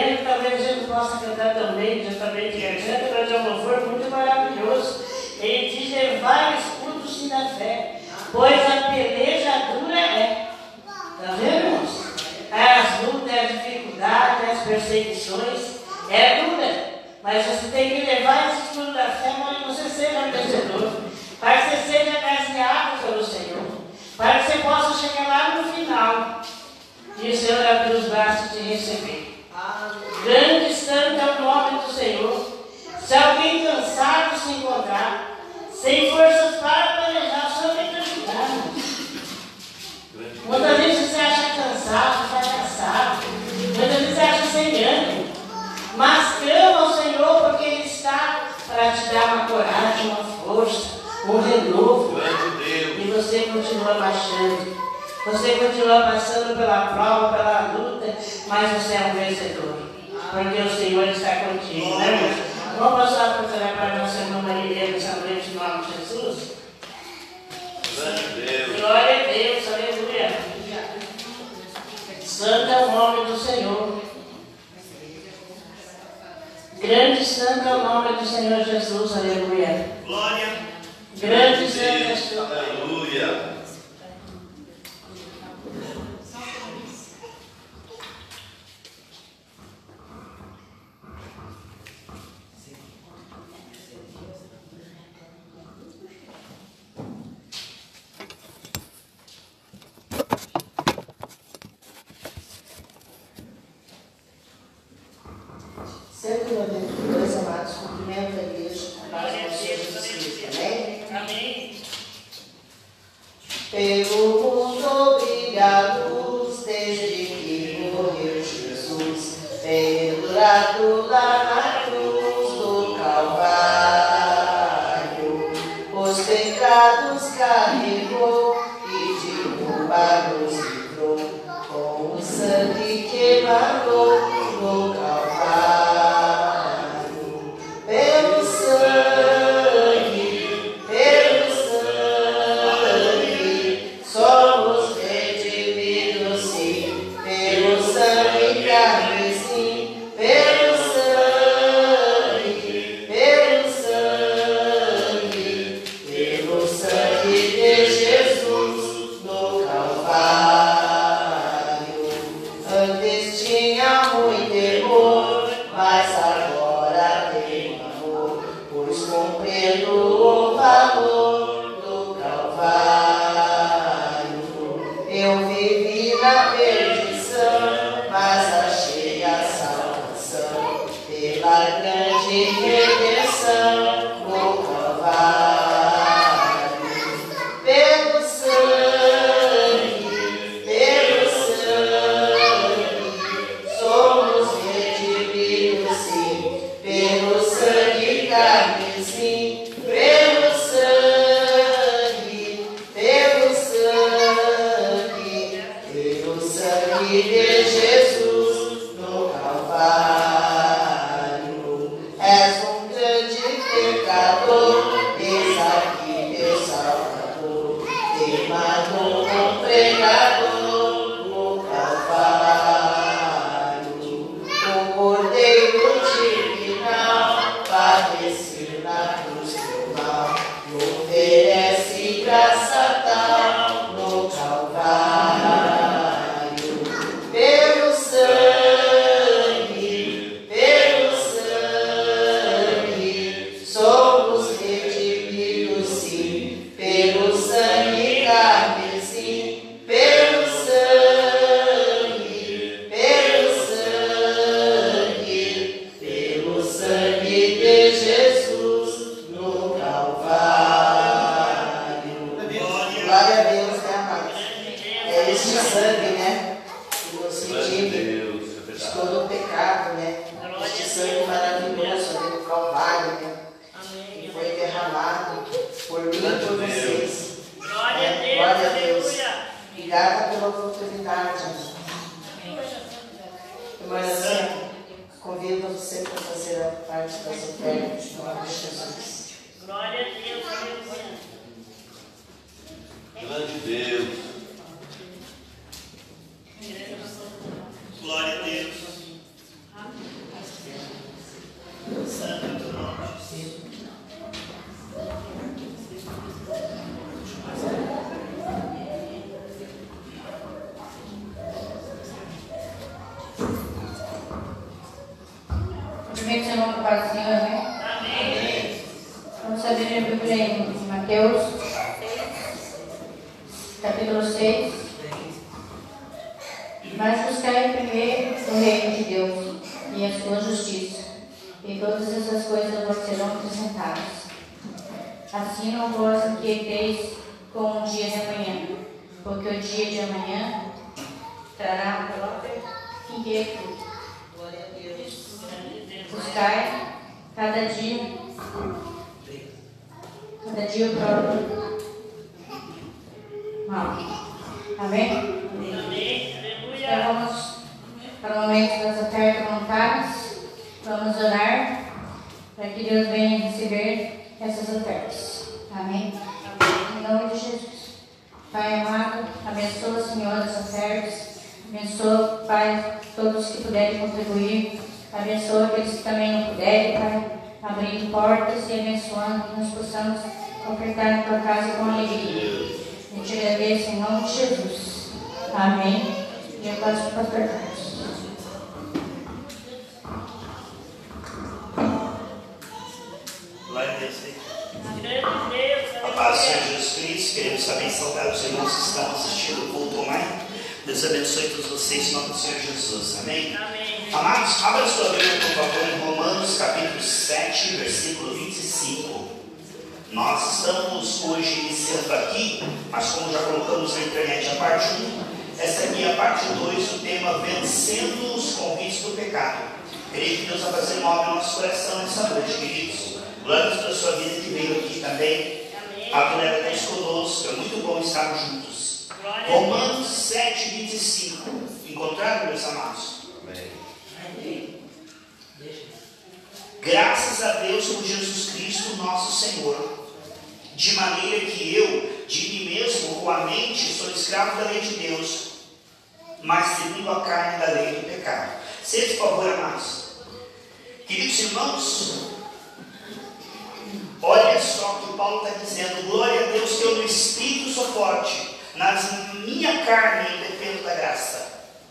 Goiânia, talvez a gente possa cantar também, justamente que a gente vai ter um louvor muito maravilhoso. Ele diz: levai o escudo sim da fé, pois a peleja dura é. Está vendo, irmãos? As lutas, as dificuldades, as perseguições, é dura. Mas você tem que levar esse escudo da fé para que você seja vencedor, para que você seja agraciado pelo Senhor, para que você possa chegar lá no final e o Senhor abrir os braços e te receber. Grande e santo é o nome do Senhor. Se alguém cansado se encontrar, sem forças para pelejar, o Senhor tem que ajudar. Muitas vezes você acha cansado, fracassado, muitas vezes você acha sem ânimo, mas clama ao Senhor porque Ele está para te dar uma coragem, uma força, um renovo. E você continua marchando, você continua passando pela prova, pela luta, mas você é um vencedor, porque o Senhor está contigo, né, irmão? Vamos passar para orar para a nossa irmã Maria nessa noite, em nome de Jesus. Glória a Deus, aleluia. Santo é o nome do Senhor. Grande e santo é o nome do Senhor Jesus, aleluia. Glória. Grande e santo é o Senhor. Aleluia. Sempre no nome de Deus, amados, cumprimento a igreja com paz do Senhor Jesus Cristo. Amém? Amém. Pelo mundo brilha a luz, desde que morreu Jesus, pendurado lá na cruz do Calvário. Os pecados carregou e de culpa nos livrou, com o sangue que emanou no Calvário. Pelo sangue, somos redimidos, sim. Pelo sangue carmesim, pelo sangue de Jesus no Calvário. Antes tinha muito temor, mas agora tem amor, pois compreendo o valor do Calvário. Eu vivi na perdição, mas achei a salvação pela grande redenção no Calvário. Pelo sangue, somos redimidos, sim. Pelo sangue carmesim, pelo sangue de Jesus no Calvário. És um grande pecador, eis aqui teu Salvador, queimado um pregador no Calvário. O Cordeiro divinal padeceu na cruz teu mal, e oferece graça tal no Calvário. Pelo sangue, somos redimidos, sim. Pelo sangue carmesim, pelo sangue de Jesus no Calvário. Glória a Deus, né, amados? É este sangue, né, que nos redime de todo o pecado, né? Este sangue maravilhoso ali no Calvário, né? Que foi derramado por mim e por vocês. Glória a Deus, Glória a Deus. aleluia. Obrigada pela oportunidade. Irmã Ana, convido você para fazer a parte das ofertas em nome de Jesus. Glória a Deus, aleluia. Grande Deus. Glória a Deus. Conhecimento seu nome para o Senhor, amém? Amém. Vamos abrir a Bíblia em Mateus, capítulo 6. Mas buscai primeiro o reino de Deus e a sua justiça, e todas essas coisas vos serão acrescentadas. Assim não vos inquieteis com o dia de amanhã, porque o dia de amanhã trará própria inquietude. Buscai cada dia o próprio mal. Amém? Amém. Então Aleluia. vamos para o momento das ofertas voluntárias. Vamos orar para que Deus venha receber essas ofertas. Amém? Em nome de Jesus. Pai amado, abençoa, Senhor, as ofertas. Abençoa, Pai, todos que puderem contribuir. Abençoa aqueles que também não puderem, Pai, abrindo portas e abençoando, que nós possamos ofertar na tua casa com alegria. Eu te agradeço em nome de Jesus. Amém. E eu passo para o pastor Carlos. Glória a Deus. Deus. A paz do Senhor Jesus Cristo. Queremos também saudar os irmãos que estão assistindo o culto online. Deus abençoe todos vocês em nome do Senhor Jesus. Amém? Amém. Amados, abra sua Bíblia, por favor, em Romanos, capítulo 7, versículo 25. Nós estamos hoje iniciando aqui, mas como já colocamos na internet a parte 1, essa aqui é a parte 2 do tema Vencendo os Convites do Pecado. Creio que Deus vai fazer uma obra no nosso coração nessa noite, queridos. Glória a Deus pela sua vida que veio aqui também. A galera está isso conosco, é muito bom estarmos juntos. Romanos 7, 25. Encontraram, meus amados? Amém. Graças a Deus por Jesus Cristo, nosso Senhor, de maneira que eu, de mim mesmo, com a mente, sou escravo da lei de Deus, mas segundo a carne da lei do pecado. Seja, por favor, amados. Queridos irmãos, olha só o que Paulo está dizendo. Glória a Deus que eu no Espírito sou forte, na minha carne eu dependo da graça.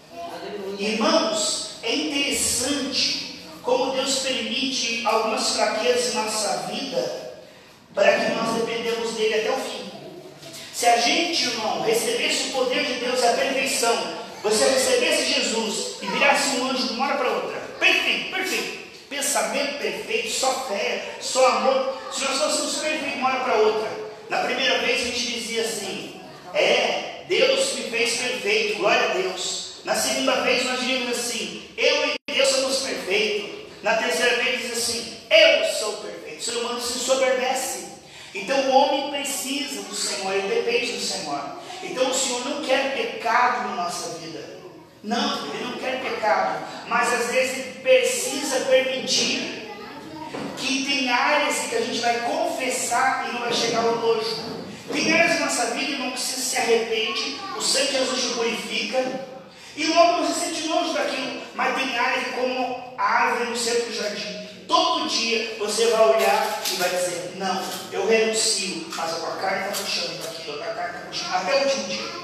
Irmãos, é interessante como Deus permite algumas fraquezas em nossa vida para que nós dependemos dele até o fim. Se a gente, irmão, recebesse o poder de Deus, a perfeição, você recebesse Jesus e virasse um anjo de uma hora para outra, perfeito, perfeito, pensamento perfeito, só fé, só amor, se nós fôssemos perfeitos de uma hora para outra, na primeira vez a gente dizia assim, Deus me fez perfeito, glória a Deus. Na segunda vez nós diríamos assim, eu e Deus somos perfeitos. Na terceira vez diz assim, eu sou perfeito. O ser humano se soberbece. Então o homem precisa do Senhor, ele depende do Senhor. Então o Senhor não quer pecado na nossa vida. Não, ele não quer pecado. Mas às vezes ele precisa permitir que tem áreas que a gente vai confessar e não vai chegar ao nojo. Tem áreas da nossa vida, irmão, que você se arrepende, o sangue de Jesus te purifica. E logo você sente nojo daquilo, mas tem áreas como a árvore no centro do jardim. Todo dia você vai olhar e vai dizer, não, eu renuncio, mas a tua carne está puxando para aquilo, a tua carne está puxando, até o último dia.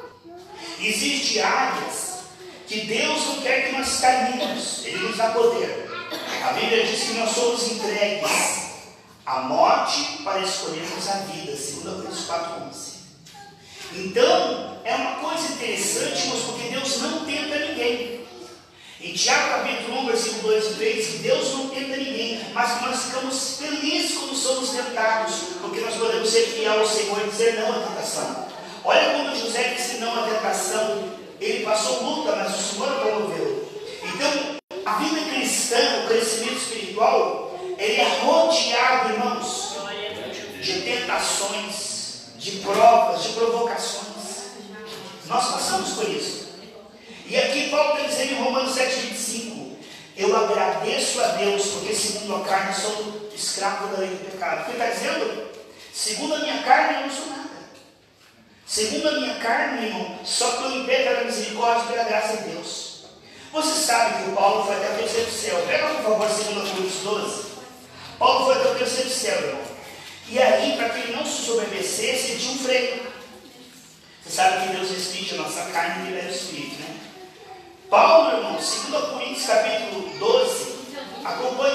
Existem áreas que Deus não quer que nós caímos, Ele nos dá poder. A Bíblia diz que nós somos entregues à morte para escolhermos a vida, segundo Coríntios 4:11. Então, é uma coisa interessante, mas porque Deus não tenta ninguém. Em Tiago capítulo 1, versículo 2 e 3, que Deus não tenta ninguém, mas que nós ficamos felizes quando somos tentados, porque nós podemos ser fiel ao Senhor e dizer não à tentação. Olha quando José disse não à tentação, ele passou luta, mas o Senhor o promoveu. Então, a vida cristã, o crescimento espiritual, ele é rodeado, irmãos, de tentações, de provas, de provocações. Nós passamos por isso. E aqui Paulo está dizendo em Romanos 7:25, eu agradeço a Deus, porque segundo a carne sou escravo da lei do pecado. O que ele está dizendo? Segundo a minha carne eu não sou nada. Segundo a minha carne, irmão, só pelo império da misericórdia e pela graça de Deus. Você sabe que o Paulo foi até o terceiro céu. Pega por favor 2 Coríntios 12. Paulo foi até o terceiro céu, irmão. E aí, para que ele não se soberbecesse, ele tinha um freio. Você sabe que Deus restringe a nossa carne e libera o Espírito, né? Paulo, irmão, 2 Coríntios capítulo 12, acompanhe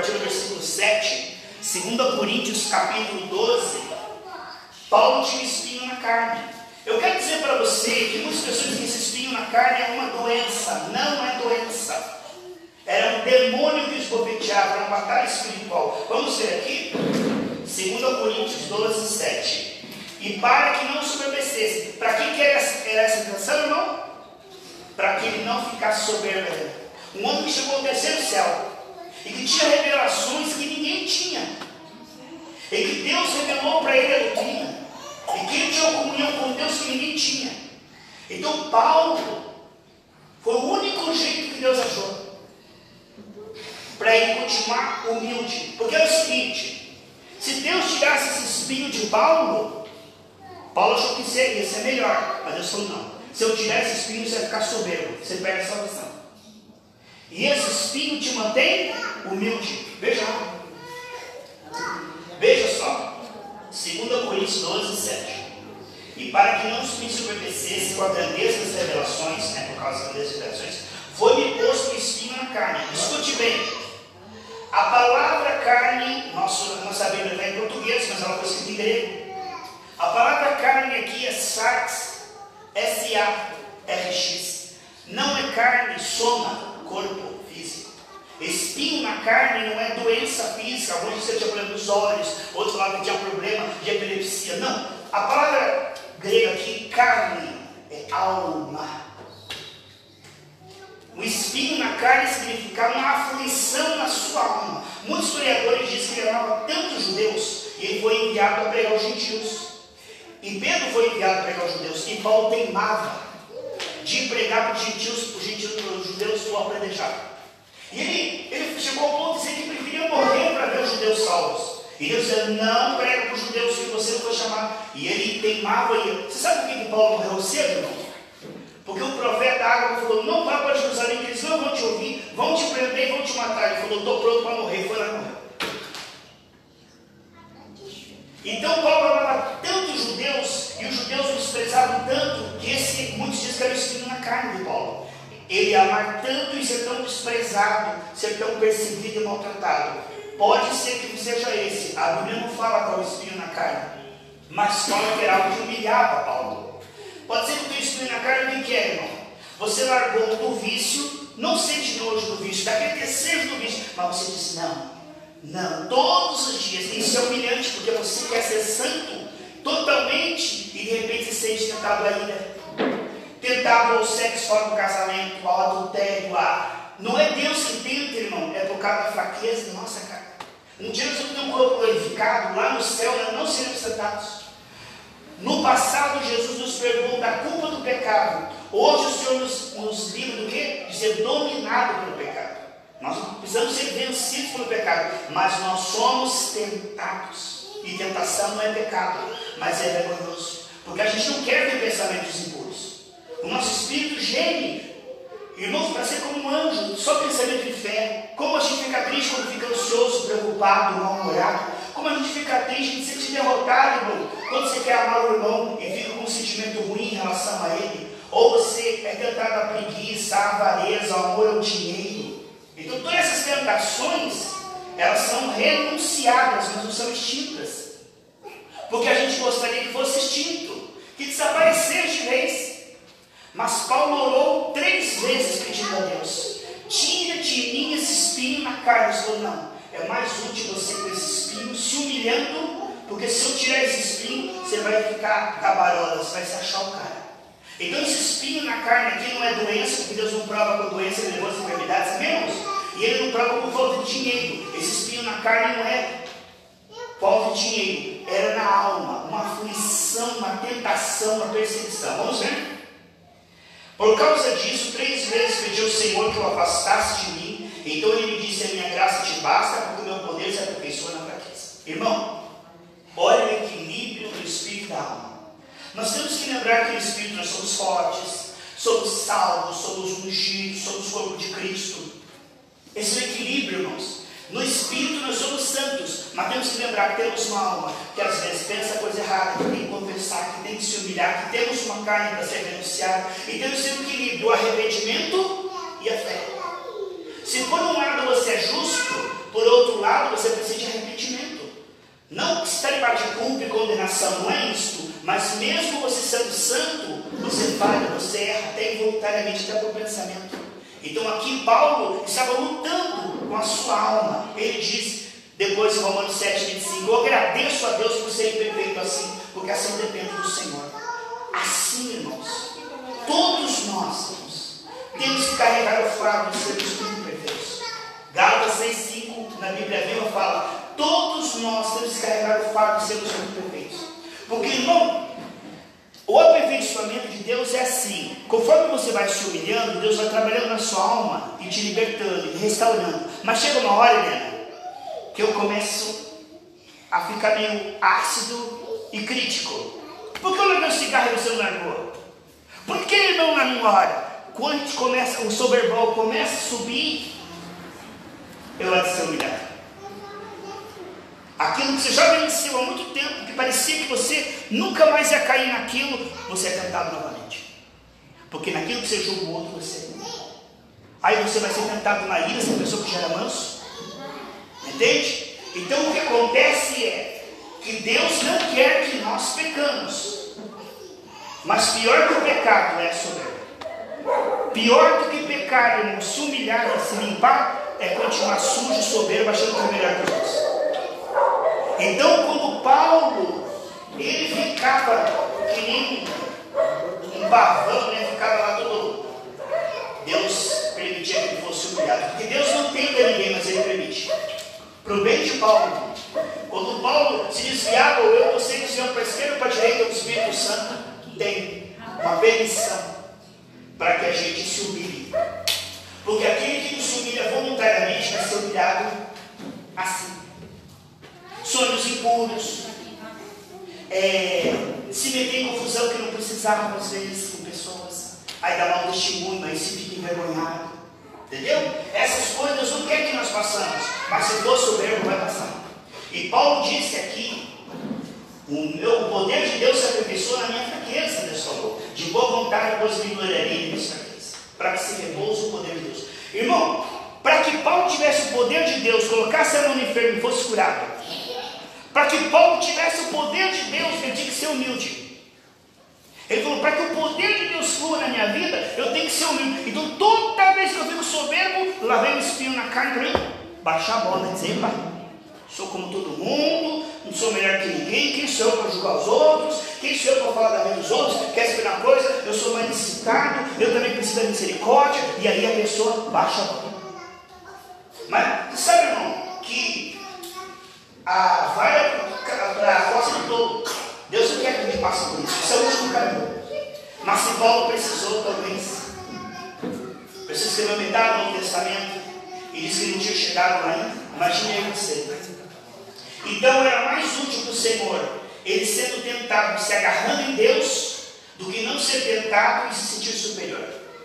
partir do versículo 7, 2 Coríntios capítulo 12, Paulo tinha espinho na carne. Eu quero dizer para você que muitas pessoas dizem que esse espinho na carne é uma doença. Não é doença. Era um demônio que os bofeteava, era uma batalha espiritual. Vamos ver aqui, 2 Coríntios 12, 7. E para que não soberbecesse. Para que era essa intenção, irmão? Para que ele não ficasse soberbo. Um homem que chegou ao terceiro céu e que tinha revelações que ninguém tinha, e que Deus revelou para ele a doutrina, e que ele tinha uma comunhão com Deus que ninguém tinha. Então Paulo foi o único jeito que Deus achou para ele continuar humilde. Porque é o seguinte: se Deus tirasse esse espinho de Paulo achou que ia ser melhor, mas Deus falou: não, se eu tirar esse espinho você vai ficar soberbo, você perde a salvação. E esse espinho te mantém humilde. Veja só, 2 Coríntios 12, 7. E para que não me soberbecesse com a grandeza das revelações, por causa das grandeza das revelações, foi-me posto o espinho na carne. Escute bem, a palavra carne, nossa Bíblia está em português, mas ela foi escrita em grego. A palavra carne aqui é sarx, S-A-R-X. Não é carne, soma, corpo físico. Espinho na carne não é doença física. Alguns dizem que tinha problema nos olhos, outros falavam que tinha problema de epilepsia. Não, a palavra grega aqui, carne, é alma. O espinho na carne significa uma aflição na sua alma. Muitos historiadores dizem que ele amava tanto os judeus e ele foi enviado a pregar os gentios. E Pedro foi enviado a pregar os judeus, e Paulo teimava de pregar para os judeus o apredejado. E ele chegou ao ponto de dizer que preferia morrer para ver os judeus salvos. E Deus dizia: não prega para os judeus que você não foi chamado. E ele teimava. Você sabe por que Paulo morreu cedo, irmão? Porque o profeta Ágabo falou: não vá para Jerusalém, que eles não vão te ouvir, vão te prender e vão te matar. Ele falou: estou pronto para morrer. Foi lá e morreu. Então Paulo amava tanto os judeus, e os judeus o desprezavam tanto, que muitos dizem que era o espinho na carne de Paulo. Ele amar tanto e ser tão desprezado, ser tão perseguido e maltratado. Pode ser que seja esse. A Bíblia não fala qual é o espinho na carne, mas fala que era algo que humilhava Paulo. Pode ser que o teu espinho na carne, o que é, irmão? Você largou do vício, não sente nojo do vício, daquele desejo do vício, mas você disse: não, todos os dias. Isso é humilhante, porque você quer ser santo totalmente e de repente se sente tentado à ira, tentado ao sexo fora do casamento, ao adultério. Não é Deus que tenta, irmão, é por causa da fraqueza da nossa carne. Um dia nós vamos ter um corpo glorificado, lá no céu nós não seremos tentados. No passado Jesus nos perdoou da culpa do pecado. Hoje o Senhor nos livra do quê? De ser dominado pelo pecado. Nós não precisamos ser vencidos pelo pecado, mas nós somos tentados. E tentação não é pecado, mas é vergonhoso, porque a gente não quer ter pensamentos impuros. O nosso espírito geme, irmãos, para ser como um anjo, só pensamento de fé. Como a gente fica triste quando fica ansioso, preocupado, mal-humorado. Como a gente fica triste, a gente se sente derrotado, irmão, quando você quer amar o irmão e fica com um sentimento ruim em relação a ele. Ou você é tentado à preguiça, à avareza, ao amor ao dinheiro. Então todas essas tentações, elas são renunciadas, mas não são extintas. Porque a gente gostaria que fosse extinto, que desaparecesse de vez. Mas Paulo orou 3 vezes pedindo a Deus: tira de mim esse espinho na carne. Ele falou: não, é mais útil você com esse espinho se humilhando, porque se eu tirar esse espinho, você vai ficar cabarola, você vai se achar o cara. Então esse espinho na carne aqui não é doença, porque Deus não prova com doença, Ele levou as enfermidades menos. E Ele não prova por falta de dinheiro. Esse espinho na carne não é falta de dinheiro, era na alma, uma aflição, uma tentação, uma perseguição. Vamos ver? Por causa disso, 3 vezes pedi ao Senhor que o afastasse de mim. Então Ele me disse: a minha graça te basta, porque o meu poder se aperfeiçoa na fraqueza. Irmão, olha o equilíbrio do espírito e da alma. Nós temos que lembrar que no espírito nós somos fortes, somos salvos, somos ungidos, somos corpo de Cristo. Esse é o equilíbrio, irmãos. No espírito nós somos santos, mas temos que lembrar que temos uma alma que às vezes pensa a coisa errada, que tem que confessar, que tem que se humilhar, que temos uma carne para ser renunciada, e temos esse equilíbrio, o arrependimento e a fé. Se por um lado você é justo, Por outro lado, você precisa de arrependimento. Não que está debaixo de culpa e condenação, não é isto. Mas mesmo você sendo santo, você falha, você erra até involuntariamente, até por pensamento. Então aqui Paulo estava lutando com a sua alma. Ele diz, depois em Romanos 7:25, eu agradeço a Deus por ser imperfeito assim, porque assim depende do Senhor. Assim, irmãos, todos nós temos que carregar o fardo de sermos imperfeitos. Gálatas 6:5 na Bíblia Viva fala, todos nós temos que carregar o fardo de sermos imperfeitos. Porque, irmão, o aperfeiçoamento de Deus é assim, conforme você vai se humilhando, Deus vai trabalhando na sua alma e te libertando, e restaurando. Mas chega uma hora, Helena, que eu começo a ficar meio ácido e crítico. Por que eu larguei o cigarro e você não largou? Por que ele não namora? Quando a gente começa, o soberbol começa a subir, eu há de ser humilhado. Aquilo que você já venceu há muito tempo, que parecia que você nunca mais ia cair naquilo, você é tentado novamente. Porque naquilo que você julga o outro, você é. Aí você vai ser tentado na ira, essa pessoa que já era manso. Entende? Então o que acontece é que Deus não quer que nós pecamos. Mas pior que o pecado é a soberba. Pior do que pecar, irmão, se humilhar e se limpar, é continuar sujo, soberbo, achando que é melhor que nós. Então, quando Paulo, ele ficava que nem um pavão, né? Ficava lá todo, Deus permitia que ele fosse humilhado. Porque Deus não tenta ninguém, mas ele permite. Para o bem de Paulo, quando Paulo se desviava, ou eu, você desviam para a esquerda ou para a direita, o Espírito Santo tem uma permissão para que a gente se humilhe. Porque aquele que não se humilha voluntariamente vai ser humilhado assim. Sonhos impuros, se meter em confusão que não precisava, às vezes, com pessoas, aí dá mau testemunho, aí se fica envergonhado, entendeu? Essas coisas Deus não quer que nós passamos, mas se for soberbo vai passar. E Paulo disse aqui, o poder de Deus se aperfeiçoa na minha fraqueza, Deus falou, de boa vontade depois me gloriarei em minhas fraquezas, para que se repouse o poder de Deus. Irmão, para que Paulo tivesse o poder de Deus, colocasse a mão no enfermo e fosse curado, para que Paulo tivesse o poder de Deus, ele tinha que ser humilde. Ele falou, para que o poder de Deus flua na minha vida, eu tenho que ser humilde. Então toda vez que eu fico soberbo, lá vem um espinho na carne, baixar a bola e dizer, pai, sou como todo mundo, não sou melhor que ninguém, quem sou eu para julgar os outros, quem sou eu para falar da vida dos outros, quer saber uma coisa, eu sou mais necessitado, eu também preciso da misericórdia, e aí a pessoa baixa a bola. Mas você sabe, irmão, que vai para a costa do touro. Deus não quer que a gente passe por isso. Isso é o último caminho. Mas se Paulo precisou, talvez. Precisa escrever metade do Novo Testamento. E disse que ele não tinha chegado lá ainda. Imagine você. Então era mais útil para o Senhor ele sendo tentado, se agarrando em Deus, do que não ser tentado e se sentir superior.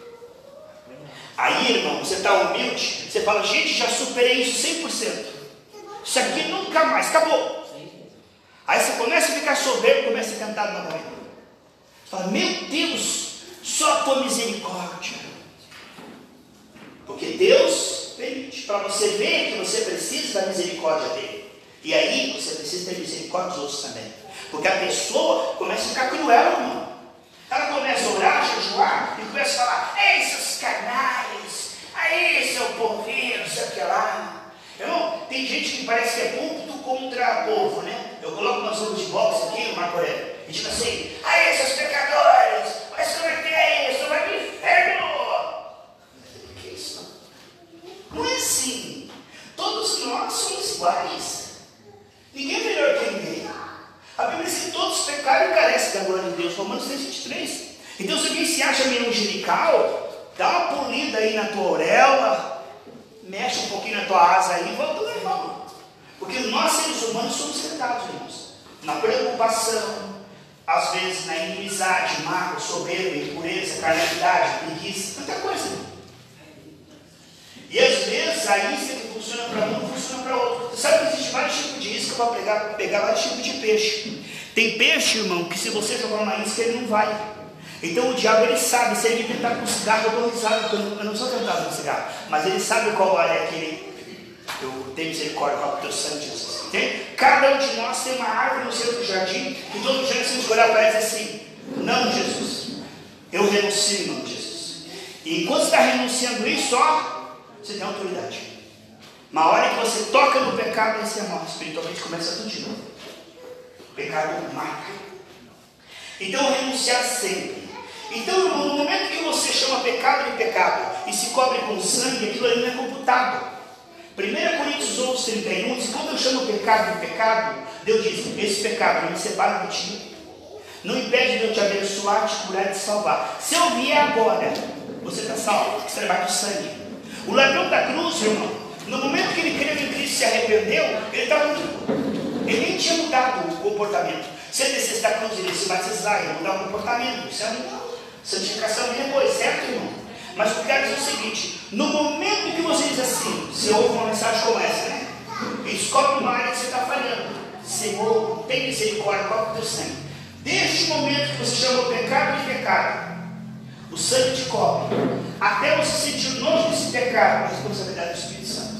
Aí, irmão, você está humilde, você fala, gente, já superei isso 100%. Isso aqui nunca mais, acabou. Aí você começa a ficar soberbo, começa a cantar novamente. Você fala, meu Deus, só a tua misericórdia. Porque Deus permite, para você ver que você precisa da misericórdia dele. E aí você precisa ter misericórdia dos outros também. Porque a pessoa começa a ficar cruel, irmão. Ela começa a orar, jejuar, e começa a falar, ei, seus canais, aí, seu povinho, não sei o que lá. Irmão, tem gente que parece que é púlpito contra povo, né? Eu coloco umas roupas de boxe aqui no Marco Aurélio e digo assim, aí, seus pecadores, vai se converter isso, vai pro inferno. Que isso? Não é assim. Todos nós somos iguais. Ninguém é melhor que ninguém. A Bíblia diz que todos pecaram e carecem da glória de Deus. Romanos 3:23. Então, se alguém se acha meio angelical, dá uma polida aí na tua auréola, mexe um pouquinho na tua asa aí e volta ao normal. Porque nós, seres humanos, somos tentados, irmãos. Na preocupação, às vezes na inimizade, mágoa, soberba, impureza, carnalidade, preguiça, tanta coisa. E às vezes a isca que funciona para um não funciona para outro. Você sabe que existe vários tipos de isca para pegar vários tipos de peixe. Tem peixe, irmão, que se você jogar uma isca ele não vai. Então o diabo ele sabe, se ele tentar com cigarro, eu dou risada, porque eu não sou tentado com cigarro, mas ele sabe qual é aquele eu tenho misericórdia com o teu sangue, Jesus. Entende? Cada um de nós tem uma árvore no centro do jardim, que todo dia nós temos que olhar para ela e dizer assim: não, Jesus, eu renuncio em nome de Jesus. E quando você está renunciando isso, ó, você tem autoridade. Uma hora que você toca no pecado, aí você morre. Espiritualmente começa tudo de novo. O pecado mata. Então, renunciar sempre. Então, no momento que você chama pecado de pecado e se cobre com sangue, aquilo ali não é computado. 1 Coríntios 11, 31 diz: quando eu chamo pecado de pecado, Deus diz: esse pecado não me separa de ti, não impede de eu te abençoar, te curar e te salvar. Se eu vier agora, você está salvo, você vai do sangue. O ladrão da cruz, irmão, no momento que ele creu em Cristo e se arrependeu, ele estava limpo. Ele nem tinha mudado o comportamento. Se ele descesse da cruz, ele se batizar, ele mudar o comportamento. Isso é uma santificação e depois, certo, irmão? Mas o que eu quero dizer é o seguinte: no momento que você diz assim, você ouve uma mensagem como essa, né? E descobre uma área que você está falhando. Senhor, tem misericórdia, cobre o teu sangue. Desde o momento que você chama o pecado de pecado, o sangue te cobre, até você sentir o nojo desse pecado, a responsabilidade do Espírito Santo.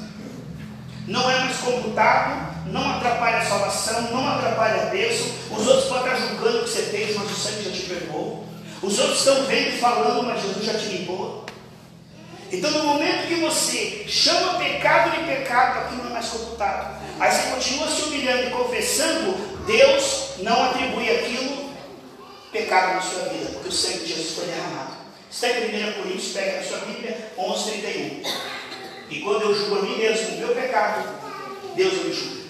Não é mais computado, não atrapalha a salvação, não atrapalha a bênção. Os outros podem estar julgando o que você fez, mas o sangue já te perdoou. Os outros estão vendo e falando, mas Jesus já te limpou. Então, no momento que você chama pecado de pecado, aquilo não é mais computado. Aí você continua se humilhando e confessando, Deus não atribui aquilo pecado na sua vida, porque o sangue de Jesus foi derramado. Está em 1 Coríntios, pega na sua Bíblia, 11, 31. E quando eu julgo a mim mesmo o meu pecado, Deus me julga.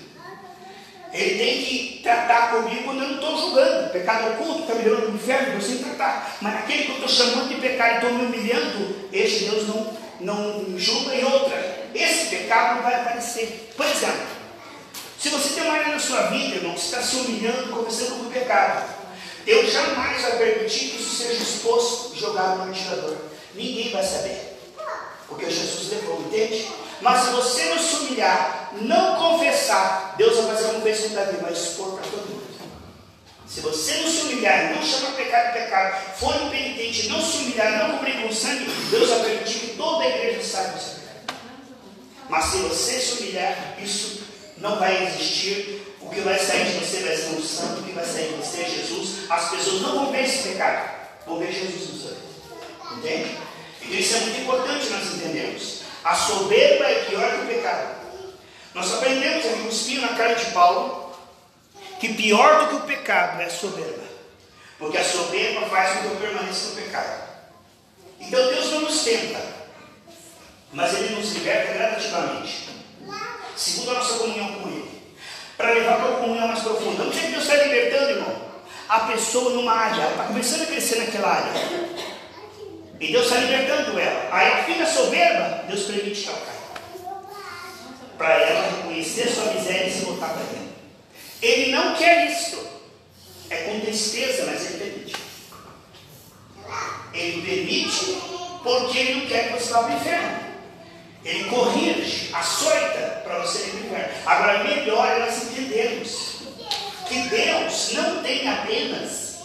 Ele tem que tratar comigo quando eu não estou julgando. Pecado oculto, está me levando para o inferno, Deus tem que tratar. Mas aquele que eu estou chamando de pecado e estou me humilhando, este Deus não me julga. E outra, esse pecado não vai aparecer. Por exemplo, se você tem uma área na sua vida, irmão, você está se humilhando, confessando com o pecado, Deus jamais vai permitir que isso seja exposto e jogado no ventilador. Ninguém vai saber, porque Jesus levou, entende? Mas se você não se humilhar, não confessar, Deus vai fazer como fez com Davi, vai expor para todo mundo. Se você não se humilhar, não chamar pecado de pecado, for impenitente, não se humilhar, não cobrir com sangue, Deus vai permitir que toda a igreja saiba do seu pecado. Mas se você se humilhar, isso não vai existir. O que vai sair de você vai ser um santo, o que vai sair de você é Jesus. As pessoas não vão ver esse pecado, vão ver Jesus nos olhos. Entende? Então isso é muito importante nós entendermos. A soberba é pior que o pecado. Nós aprendemos aqui, cuspindo na cara de Paulo, que pior do que o pecado é a soberba. Porque a soberba faz com que eu permaneça no pecado. Então Deus não nos tenta, mas Ele nos liberta gradativamente, segundo a nossa comunhão com Ele, para levar para uma comunhão mais profunda. Não sei que Deus está libertando, irmão, a pessoa numa área, ela está começando a crescer naquela área. E Deus está libertando ela. Aí ao fim da soberba, Deus permite que ela caia, para ela reconhecer sua miséria e se voltar para Ele. Ele não quer isto. É com tristeza, mas Ele permite. Ele permite porque Ele não quer que você vá para o inferno. Ele corrige, açoita para você ir para o inferno. Agora, melhor é nós entendermos que Deus não tem apenas